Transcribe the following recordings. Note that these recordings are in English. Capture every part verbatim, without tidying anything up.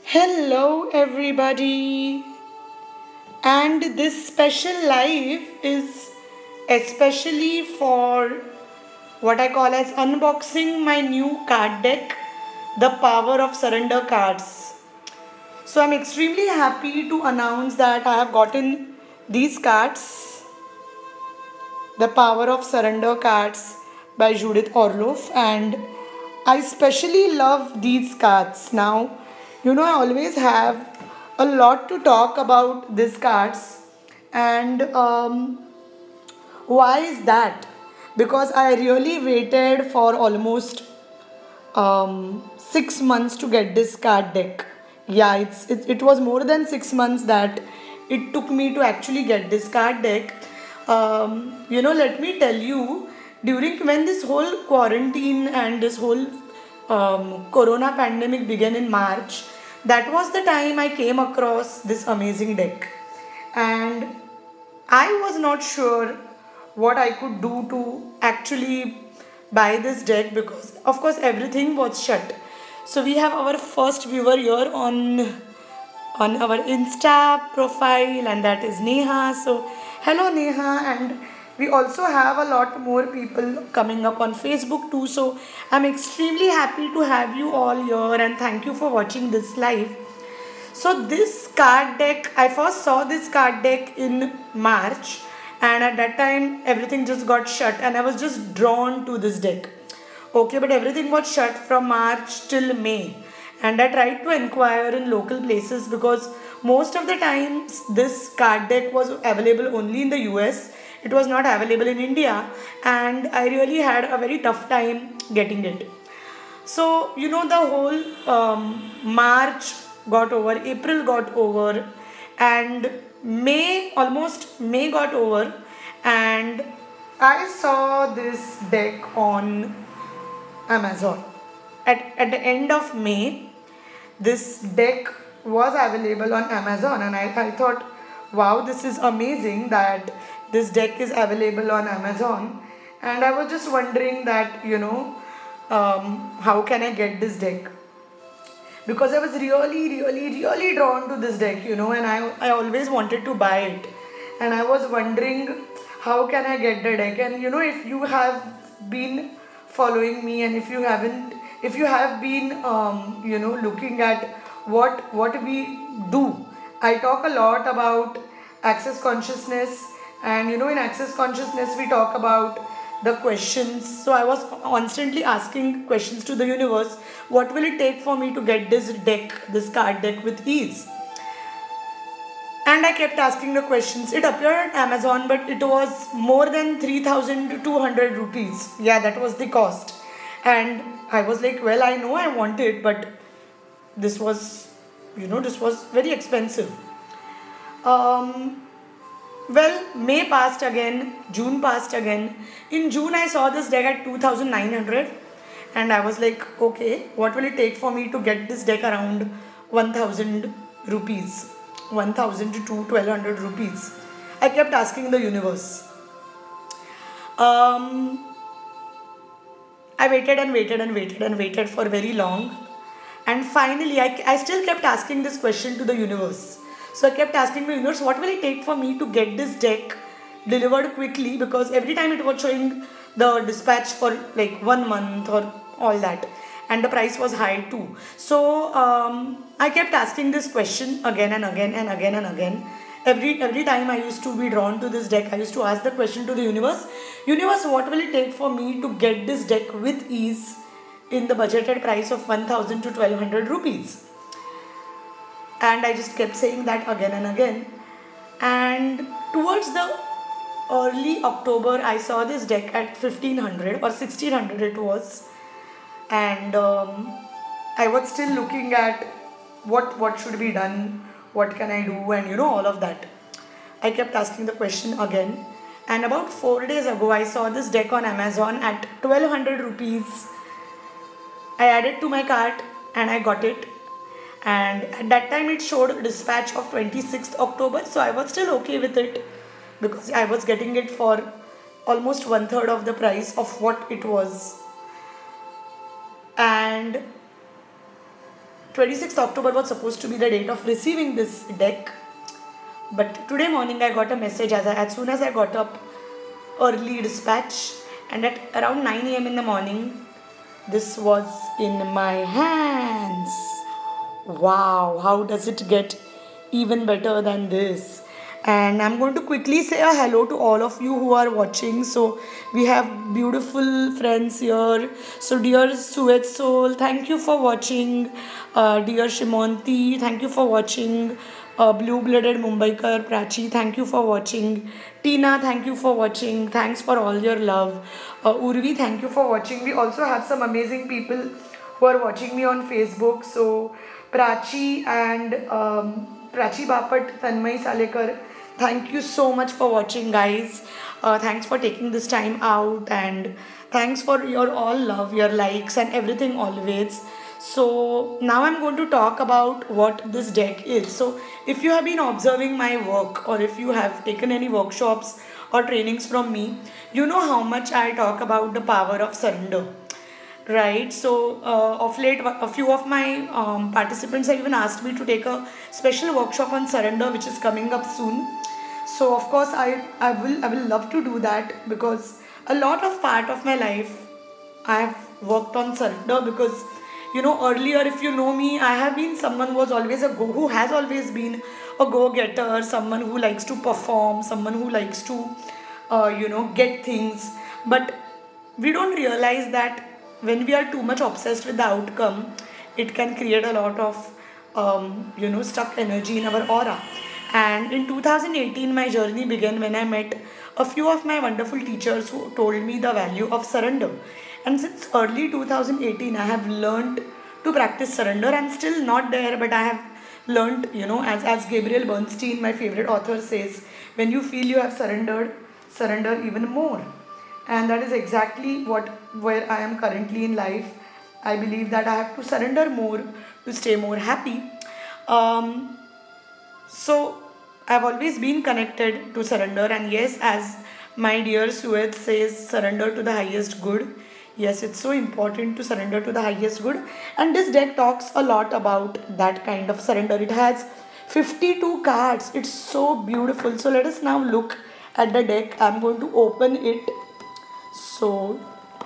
Hello, everybody, and this special live is especially for what I call as unboxing my new card deck, The Power of Surrender Cards. So, I'm extremely happy to announce that I have gotten these cards, The Power of Surrender Cards by Judith Orloff, and I especially love these cards. Now, you know, I always have a lot to talk about these cards, and um, why is that? Because I really waited for almost um, six months to get this card deck. Yeah, it's it, it was more than six months that it took me to actually get this card deck. Um, you know, let me tell you, during when this whole quarantine and this whole um, Corona pandemic began in March, that was the time I came across this amazing deck, and I was not sure what I could do to actually buy this deck because, of course, everything was shut. So we have our first viewer here on on our Insta profile, and that is Neha. So hello Neha, and we also have a lot more people coming up on Facebook too. So I'm extremely happy to have you all here, and thank you for watching this live. So this card deck, I first saw this card deck in March, and at that time everything just got shut and I was just drawn to this deck. Okay, but everything got shut from March till May, and I tried to inquire in local places because most of the times this card deck was available only in the U S. It was not available in India, and I really had a very tough time getting it. So, you know, the whole um, March got over, April got over, and May, almost May got over, and I saw this deck on Amazon. At, at the end of May, this deck was available on Amazon, and I, I thought, wow, this is amazing that this deck is available on Amazon. And I was just wondering that, you know, um, how can I get this deck? Because I was really, really, really drawn to this deck, you know, and I, I always wanted to buy it. And I was wondering how can I get the deck? And you know, if you have been following me, and if you haven't, if you have been, um, you know, looking at what what we do, I talk a lot about access consciousness, and you know, in access consciousness, we talk about the questions. So I was constantly asking questions to the universe, what will it take for me to get this deck, this card deck with ease? And I kept asking the questions. It appeared on Amazon, but it was more than three thousand two hundred rupees. Yeah, that was the cost. And I was like, well, I know I want it, but this was, you know, this was very expensive. Um, well, May passed again, June passed again. In June, I saw this deck at two thousand nine hundred, and I was like, okay, what will it take for me to get this deck around one thousand rupees? one thousand to twelve hundred rupees. I kept asking the universe. Um, I waited and waited and waited and waited for very long. And finally, I, I still kept asking this question to the universe. So I kept asking the universe, what will it take for me to get this deck delivered quickly? Because every time it was showing the dispatch for like one month or all that. And the price was high too. So um, I kept asking this question again and again and again and again. Every, every time I used to be drawn to this deck, I used to ask the question to the universe. Universe, what will it take for me to get this deck with ease in the budgeted price of one thousand to twelve hundred rupees? And I just kept saying that again and again. And towards the early October, I saw this deck at fifteen hundred or sixteen hundred it was. And um, I was still looking at what, what should be done, what can I do, and you know, all of that. I kept asking the question again. And about four days ago, I saw this deck on Amazon at twelve hundred rupees. I added to my cart and I got it. And at that time it showed a dispatch of twenty-sixth October, so I was still okay with it because I was getting it for almost one third of the price of what it was. And twenty-sixth October was supposed to be the date of receiving this deck. But today morning I got a message as, I, as soon as I got up early dispatch, and at around nine a m in the morning, this was in my hands. Wow, how does it get even better than this? And I'm going to quickly say a hello to all of you who are watching. So we have beautiful friends here. So dear Suet Soul, thank you for watching. Uh, dear Shimonti, thank you for watching. Uh, Blue-blooded Mumbaikar, Prachi, thank you for watching. Tina, thank you for watching. Thanks for all your love. Uh, Urvi, thank you for watching. We also have some amazing people who are watching me on Facebook. So Prachi and um, Prachi Bapat, Tanmay Salekar, thank you so much for watching, guys. Uh, thanks for taking this time out, and thanks for your all love, your likes and everything always. So now I'm going to talk about what this deck is. So if you have been observing my work, or if you have taken any workshops or trainings from me, you know how much I talk about the power of surrender. Right, so uh, of late, a few of my um, participants have even asked me to take a special workshop on surrender, which is coming up soon. So of course, I I will I will love to do that, because a lot of part of my life I have worked on surrender. Because you know, earlier, if you know me, I have been someone who was always a go who has always been a go-getter, someone who likes to perform, someone who likes to uh, you know get things. But we don't realize that when we are too much obsessed with the outcome, it can create a lot of um, you know stuck energy in our aura. And in two thousand eighteen, my journey began when I met a few of my wonderful teachers who told me the value of surrender. And since early two thousand eighteen, I have learned to practice surrender. I'm still not there, but I have learned, you know, as, as Gabriel Bernstein, my favorite author, says, when you feel you have surrendered, surrender even more. And that is exactly what where I am currently in life. I believe that I have to surrender more to stay more happy. Um, so I've always been connected to surrender, and yes, as my dear Suet says, surrender to the highest good. Yes, it's so important to surrender to the highest good, and this deck talks a lot about that kind of surrender. It has fifty-two cards. It's so beautiful. So let us now look at the deck. I'm going to open it. So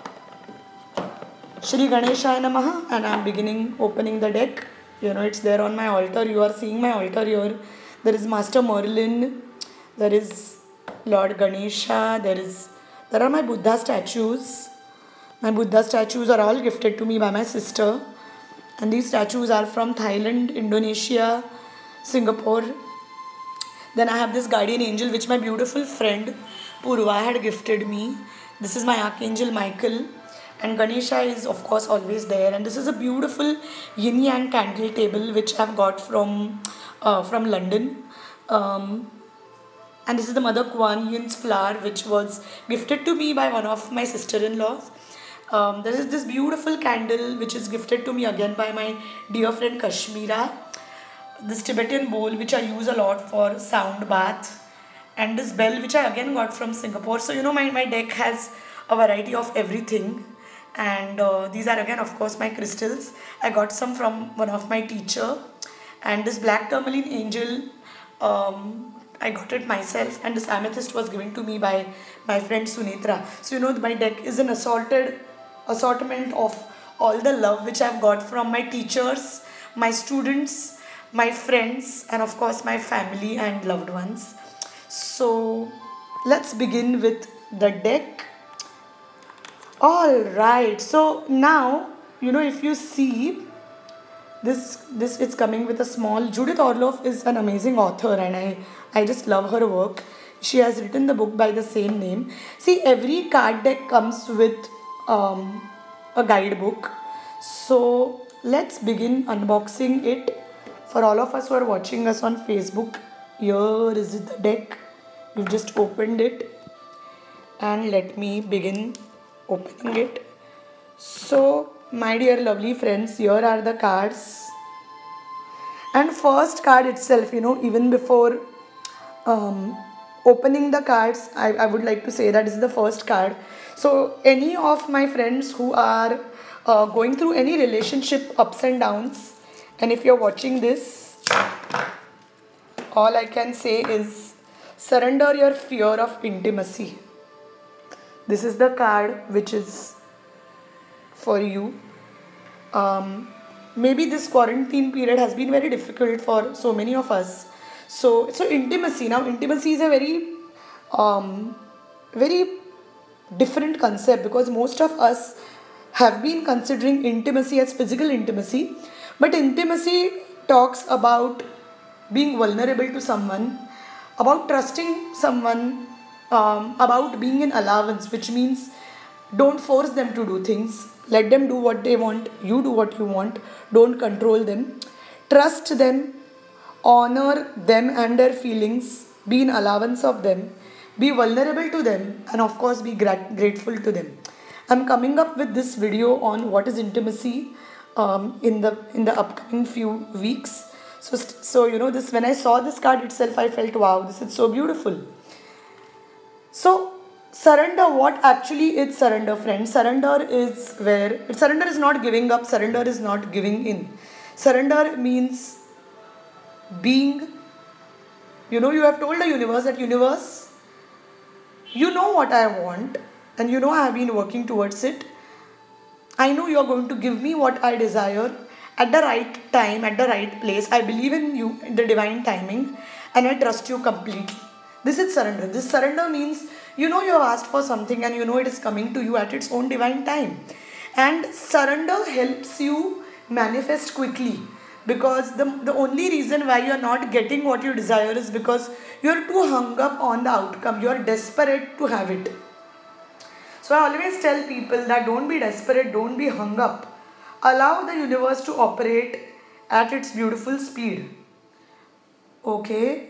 Shri Ganeshaya Namaha, and I'm beginning opening the deck. You know, it's there on my altar. You are seeing my altar here. There is Master Merlin. There is Lord Ganesha. There is there are my Buddha statues. My Buddha statues are all gifted to me by my sister. And these statues are from Thailand, Indonesia, Singapore. Then I have this guardian angel which my beautiful friend Purva had gifted me. This is my Archangel Michael. And Ganesha is of course always there. And this is a beautiful yin yang candle table which I've got from, uh, from London. Um, and this is the Mother Kuan Yin's flower which was gifted to me by one of my sister-in-laws. Um, there is this beautiful candle which is gifted to me again by my dear friend Kashmira. This Tibetan bowl which I use a lot for sound bath. And this bell which I again got from Singapore. So you know, my, my deck has a variety of everything. And uh, these are again of course my crystals. I got some from one of my teacher. And this black tourmaline angel, um, I got it myself. And this amethyst was given to me by my friend Sunitra. So you know, my deck is an assorted assortment of all the love which I've got from my teachers, my students, my friends, and of course my family and loved ones. So let's begin with the deck. Alright, so now, you know, if you see this, this it's coming with a small. Judith Orloff is an amazing author, and I, I just love her work. She has written the book by the same name. See, every card deck comes with um, a guidebook. So let's begin unboxing it. For all of us who are watching us on Facebook, here is the deck. We've just opened it, and let me begin opening it. So my dear lovely friends, here are the cards. And first card itself, you know, even before um, opening the cards, I, I would like to say that this is the first card. So any of my friends who are uh, going through any relationship ups and downs, And if you're watching this, all I can say is surrender your fear of intimacy. This is the card which is for you. Um, maybe this quarantine period has been very difficult for so many of us. So, so intimacy. Now, intimacy is a very, um, very different concept, because most of us have been considering intimacy as physical intimacy. But intimacy talks about being vulnerable to someone, about trusting someone, um, about being in allowance, which means don't force them to do things. Let them do what they want. You do what you want. Don't control them. Trust them. Honor them and their feelings. Be in allowance of them. Be vulnerable to them. And of course, be grat- grateful to them. I'm coming up with this video on what is intimacy um, in the in the upcoming few weeks. So, so you know this. When I saw this card itself, I felt, wow, this is so beautiful. So, surrender, what actually is surrender, friends? Surrender is where, surrender is not giving up, surrender is not giving in. Surrender means being, you know, you have told the universe that universe, you know what I want and you know I have been working towards it. I know you are going to give me what I desire at the right time, at the right place. I believe in you, in the divine timing, and I trust you completely. This is surrender. This surrender means you know you have asked for something and you know it is coming to you at its own divine time. And surrender helps you manifest quickly, because the, the only reason why you are not getting what you desire is because you are too hung up on the outcome. You are desperate to have it. So I always tell people that don't be desperate, don't be hung up. Allow the universe to operate at its beautiful speed. Okay.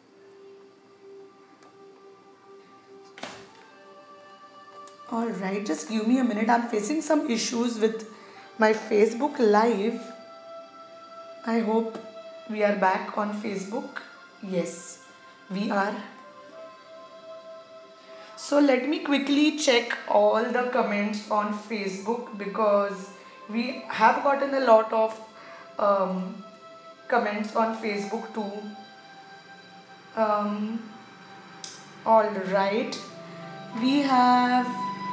Alright, just give me a minute. I'm facing some issues with my Facebook Live. I hope we are back on Facebook. Yes, we are. So let me quickly check all the comments on Facebook, because we have gotten a lot of um, comments on Facebook too. Um, Alright, we have...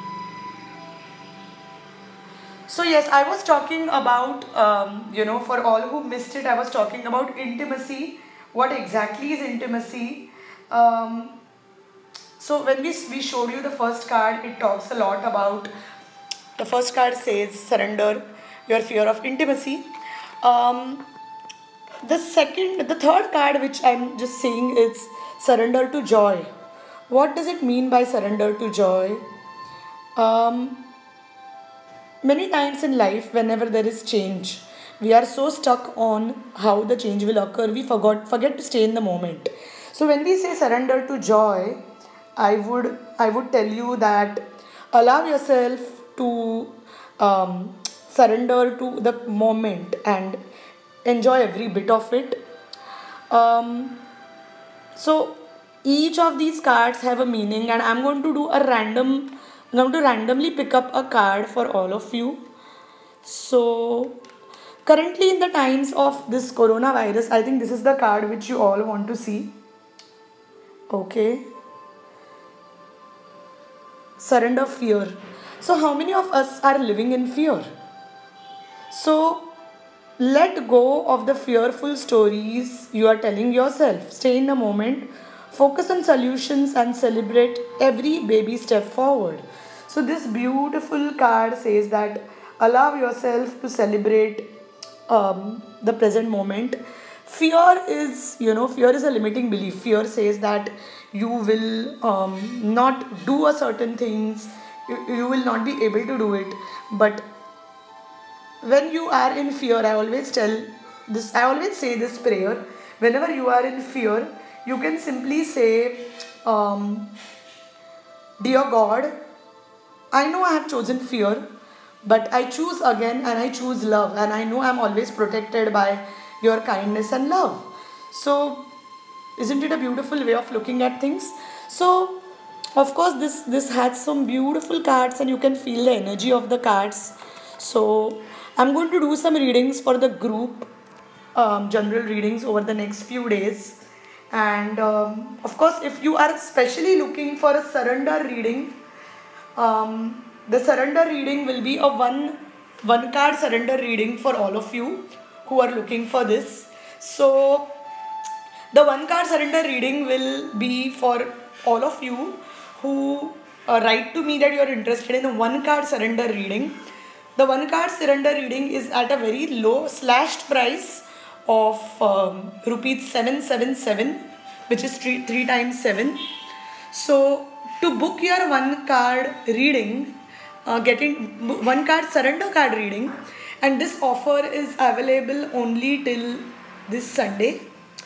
So yes, I was talking about, um, you know, for all who missed it, I was talking about intimacy. What exactly is intimacy? Um, so when we, we showed you the first card, it talks a lot about, the first card says surrender your fear of intimacy. Um, the second, the third card which I'm just saying is surrender to joy. What does it mean by surrender to joy? Um, Many times in life, whenever there is change, we are so stuck on how the change will occur, we forgot forget to stay in the moment. So when we say surrender to joy, I would I would tell you that allow yourself to um, surrender to the moment and enjoy every bit of it. Um, so each of these cards have a meaning, and I'm going to do a random I'm going to randomly pick up a card for all of you. So, currently in the times of this coronavirus, I think this is the card which you all want to see. Okay. Surrender fear. So, how many of us are living in fear? So, let go of the fearful stories you are telling yourself. Stay in the moment. Focus on solutions and celebrate every baby step forward. So this beautiful card says that allow yourself to celebrate um, the present moment. Fear is, you know, fear is a limiting belief. Fear says that you will um, not do a certain things. You, you will not be able to do it. But when you are in fear, I always tell this, I always say this prayer. Whenever you are in fear, you can simply say, um, Dear God, I know I have chosen fear, but I choose again and I choose love, and I know I'm always protected by your kindness and love. So, isn't it a beautiful way of looking at things? So, of course, this, this has some beautiful cards and you can feel the energy of the cards. So, I'm going to do some readings for the group um, general readings over the next few days. And um, of course, if you are especially looking for a surrender reading, um, the surrender reading will be a one one card surrender reading for all of you who are looking for this. So the one card surrender reading will be for all of you who uh, write to me that you are interested in a one card surrender reading. The one card surrender reading is at a very low slashed price of um, rupees seven seven seven, which is three, three times seven. So to book your one card reading, uh, getting one card surrender card reading, and this offer is available only till this Sunday.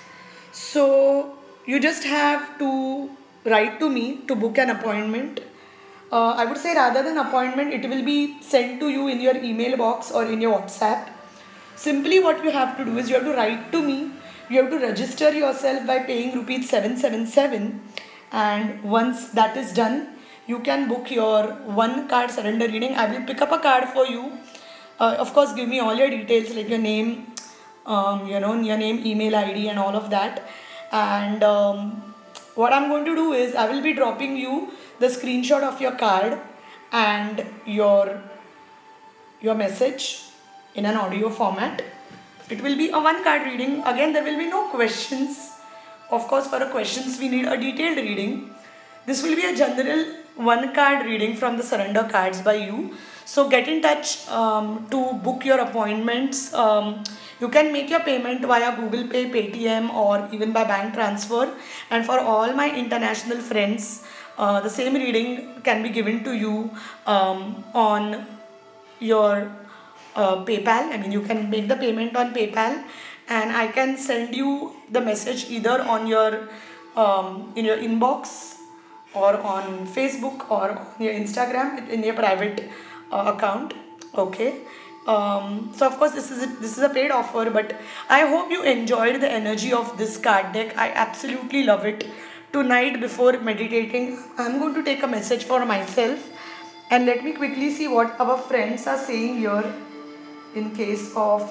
So you just have to write to me to book an appointment. Uh, I would say rather than appointment, it will be sent to you in your email box or in your WhatsApp. Simply what you have to do is you have to write to me. You have to register yourself by paying rupees seven seven seven, and once that is done, you can book your one card surrender reading. I will pick up a card for you. Uh, of course, give me all your details like your name, um, you know, your name, email I D and all of that. And um, what I'm going to do is I will be dropping you the screenshot of your card and your your message in an audio format. It will be a one card reading. Again, there will be no questions. Of course, for a questions we need a detailed reading. This will be a general one card reading from the surrender cards by you. So get in touch um, to book your appointments. Um, you can make your payment via Google Pay, Paytm, or even by bank transfer. And for all my international friends, uh, the same reading can be given to you um, on your uh, PayPal. I mean, you can make the payment on PayPal, and I can send you the message either on your um, in your inbox or on Facebook or on your Instagram in your private uh, account. Okay. Um, so of course this is a, this is a paid offer, but I hope you enjoyed the energy of this card deck. I absolutely love it. Tonight before meditating, I'm going to take a message for myself, and let me quickly see what our friends are saying here in case of.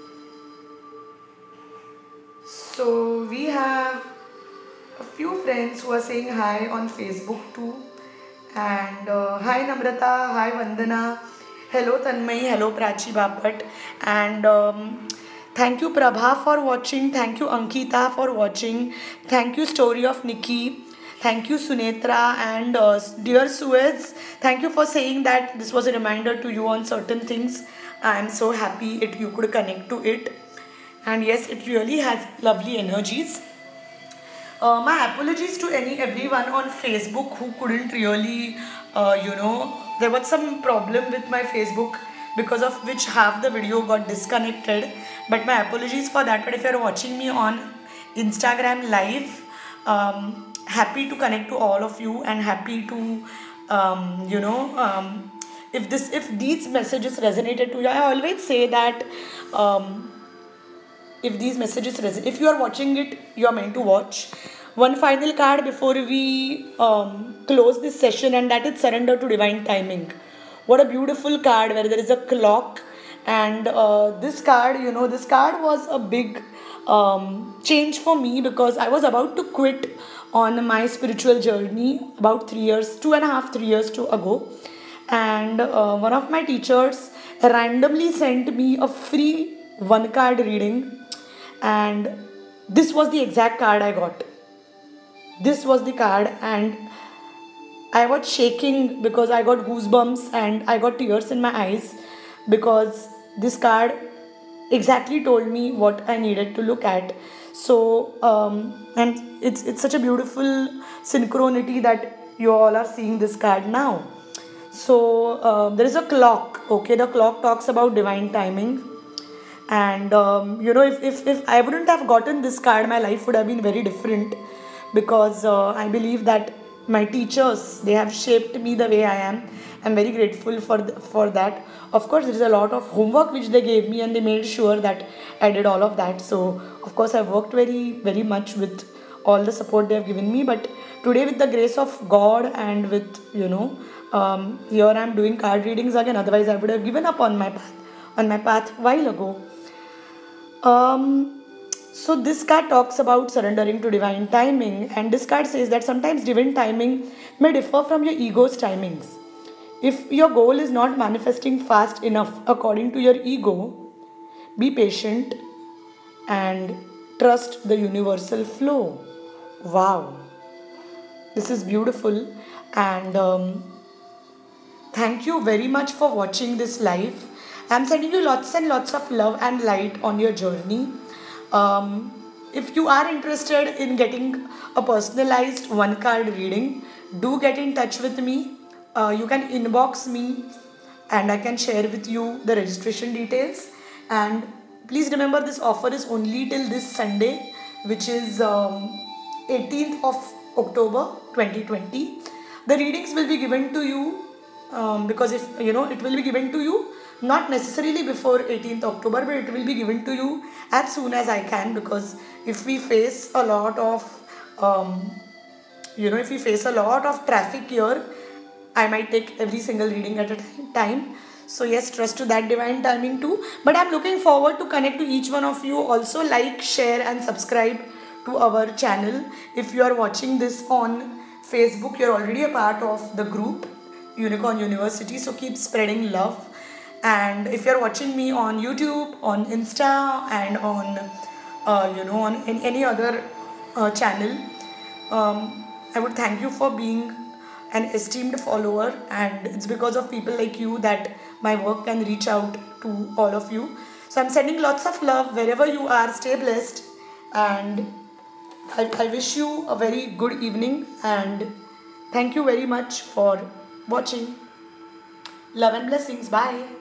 So we have a few friends who are saying hi on Facebook too. And uh, hi Namrata, hi Vandana, hello Tanmay, hello Prachi Bapat, and um, thank you Prabha for watching, thank you Ankita for watching, thank you Story of Nikki, thank you Sunetra, and uh, dear Suez, thank you for saying that this was a reminder to you on certain things. I am so happy it you could connect to it, and yes, it really has lovely energies. Uh, my apologies to any everyone on Facebook who couldn't really, uh, you know, there was some problem with my Facebook because of which half the video got disconnected. But my apologies for that. But if you're watching me on Instagram live, um, happy to connect to all of you and happy to, um, you know, um, if this if these messages resonated to you, I always say that. Um, If these messages resonate, if you are watching it, you are meant to watch. One final card before we um, close this session, and that is Surrender to Divine Timing. What a beautiful card where there is a clock, and uh, this card, you know, this card was a big um, change for me because I was about to quit on my spiritual journey about three years, two and a half, three years to ago, and uh, one of my teachers randomly sent me a free one card reading. And this was the exact card I got. This was the card, and I was shaking because I got goosebumps and I got tears in my eyes because this card exactly told me what I needed to look at. So, um, and it's it's such a beautiful synchronity that you all are seeing this card now. So, uh, there is a clock. Okay, the clock talks about divine timing. And um, you know, if, if, if I wouldn't have gotten this card, my life would have been very different because uh, I believe that my teachers, they have shaped me the way I am. I'm very grateful for the, for that. Of course, there is a lot of homework which they gave me and they made sure that I did all of that. So, of course, I worked very, very much with all the support they have given me. But today, with the grace of God and with, you know, um, here I'm doing card readings again. Otherwise, I would have given up on my path, on my path while ago. Um, so this card talks about surrendering to divine timing, and this card says that sometimes divine timing may differ from your ego's timings. If your goal is not manifesting fast enough according to your ego, be patient and trust the universal flow. Wow, this is beautiful, and um, thank you very much for watching this live. I'm sending you lots and lots of love and light on your journey. Um, if you are interested in getting a personalized one card reading, do get in touch with me. Uh, you can inbox me and I can share with you the registration details. And please remember, this offer is only till this Sunday, which is um, eighteenth of October twenty twenty. The readings will be given to you um, because if you know it will be given to you not necessarily before eighteenth October, but it will be given to you as soon as I can, because if we face a lot of um, you know if we face a lot of traffic here, I might take every single reading at a time. So yes, trust to that divine timing too. But I'm looking forward to connect to each one of you. Also like, share and subscribe to our channel. If you are watching this on Facebook, you're already a part of the group Unicorn University. So keep spreading love. And if you're watching me on YouTube, on Insta and on uh, you know on in any other uh, channel, um, I would thank you for being an esteemed follower, and it's because of people like you that my work can reach out to all of you. So I'm sending lots of love wherever you are. Stay blessed, and I, I wish you a very good evening, and thank you very much for watching. Love and blessings. Bye.